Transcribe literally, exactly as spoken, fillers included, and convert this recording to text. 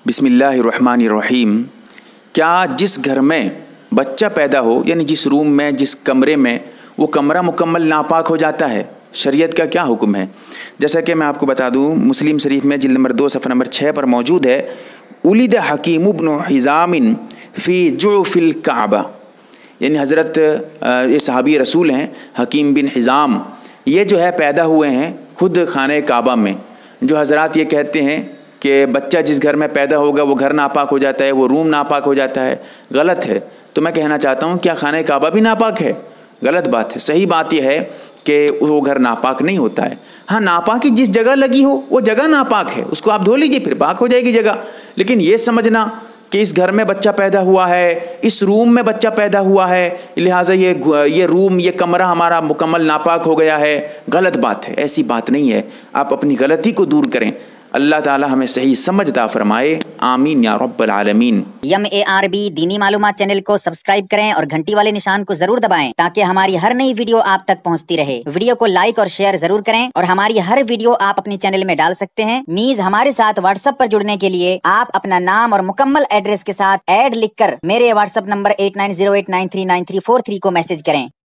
بسم اللہ الرحمن الرحیم۔ کیا جس گھر میں بچہ پیدا ہو، یعنی جس روم میں، جس کمرے میں، وہ کمرہ مکمل ناپاک ہو جاتا ہے؟ شریعت کا کیا حکم ہے؟ جیسا کہ میں آپ کو بتا دوں، مسلم شریف میں جلد نمبر دو صفحہ نمبر چھ پر موجود ہے، ولد حکیم ابن حزام فی جعف الکعبہ، یعنی حضرت یہ صحابی رسول ہیں حکیم بن حزام، یہ جو ہے پیدا ہوئے ہیں خود خانہ کعبہ میں۔ جو حضرات یہ کہتے ہیں کہ بچہ جس گھر میں پیدا ہوگا وہ گھر ناپاک ہو جاتا ہے، وہ روم ناپاک ہو جاتا ہے، غلط ہے۔ تو میں کہنا چاہتا ہوں، کیا خانہ کعبہ بھی ناپاک ہے؟ غلط بات ہے۔ صحیح بات یہ ہے کہ وہ گھر ناپاک نہیں ہوتا ہے۔ ہاں، ناپاکی جس جگہ لگی ہو وہ جگہ ناپاک ہے، اس کو آپ دھو لیجئے، پھر پاک ہو جائے گی جگہ۔ لیکن یہ سمجھنا کہ اس گھر میں بچہ پیدا ہوا ہے، اس روم میں بچہ پیدا ہوا ہے، لہٰذا یہ یہ روم، یہ کمرہ ہمارا مکمل ناپاک ہو گیا ہے، غلط بات ہے۔ ایسی بات نہیں ہے۔ آپ اپنی غلطی کو دور کریں۔ اللہ تعالی ہمیں صحیح سمجھ عطا فرمائے، آمین یا رب العالمین۔ یم اے آر بی دینی معلومات چینل کو سبسکرائب کریں اور گھنٹی والے نشان کو ضرور دبائیں تاکہ ہماری ہر نئی ویڈیو آپ تک پہنچتی رہے۔ ویڈیو کو لائک اور شیئر ضرور کریں، اور ہماری ہر ویڈیو آپ اپنی چینل میں ڈال سکتے ہیں۔ نیز ہمارے ساتھ واٹس ایپ پر جڑنے کے لیے آپ اپنا نام اور مکمل ایڈریس کے ساتھ ایڈ لکھ کر میرے WhatsApp number eight nine zero eight nine three nine three four three کو میسج کریں۔